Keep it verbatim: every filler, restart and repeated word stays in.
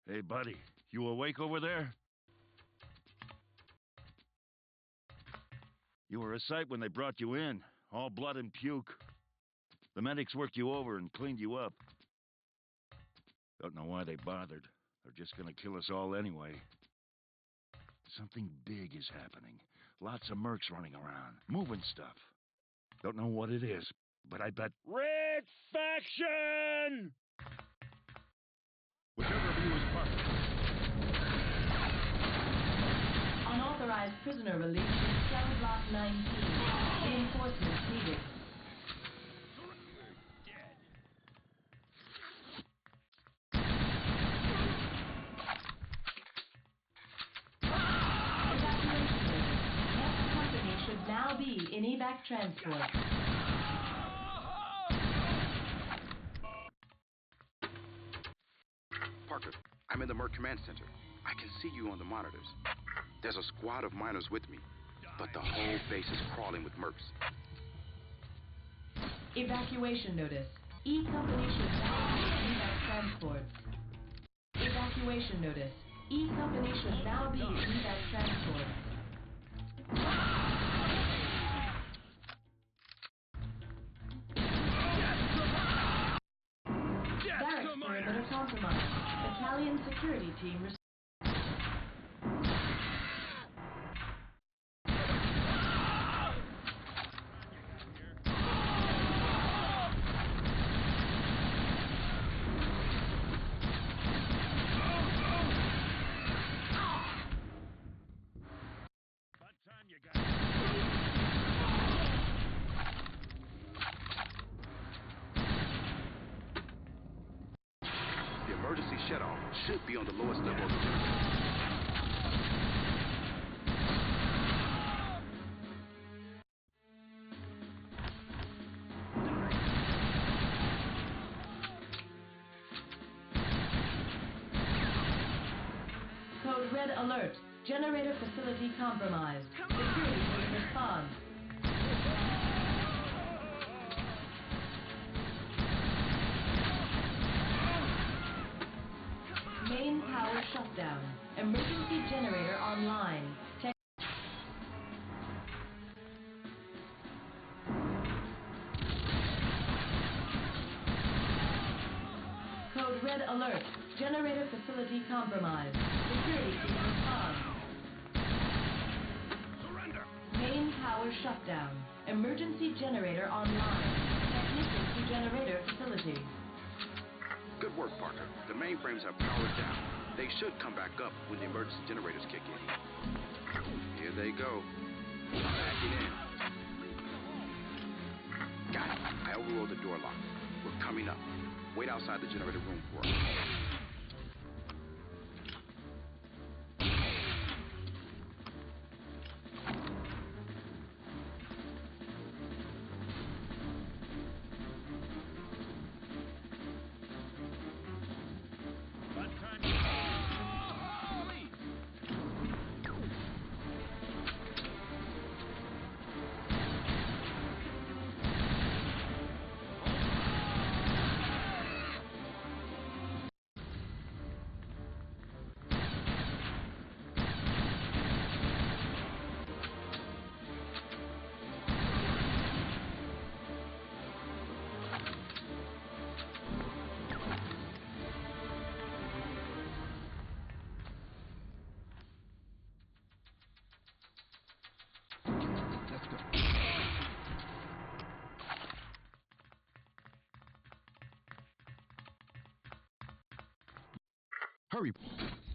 Hey, buddy, you awake over there? You were a sight when they brought you in, all blood and puke. The medics worked you over and cleaned you up. Don't know why they bothered. They're just gonna kill us all anyway. Something big is happening. Lots of mercs running around, moving stuff. Don't know what it is, but I bet... Red Faction! Whichever of you is Parker. Unauthorized prisoner release in cell block nineteen. Reinforcements needed. Should now be in evac transport. Parker, I'm in the Merc command center. I can see you on the monitors. There's a squad of miners with me, but the whole base is crawling with mercs. Evacuation notice. E company should now be in evac transports. Evacuation notice. E company should now be in evac transports. Perimeter compromised. Battalion security team res- The emergency shutoff should be on the lowest level of the generator. Code red alert. Generator facility compromised. Security team respond. Main power shutdown. Emergency generator online. Tech Code red alert. Generator facility compromised. Security team respond. Surrender! Main power shutdown. Emergency generator online. Technician to generator facility. Good work, Parker. The mainframes are powered down. They should come back up when the emergency generators kick in. Here they go. Backing in. Got it. I overrode the door lock. We're coming up. Wait outside the generator room for us. Hurry.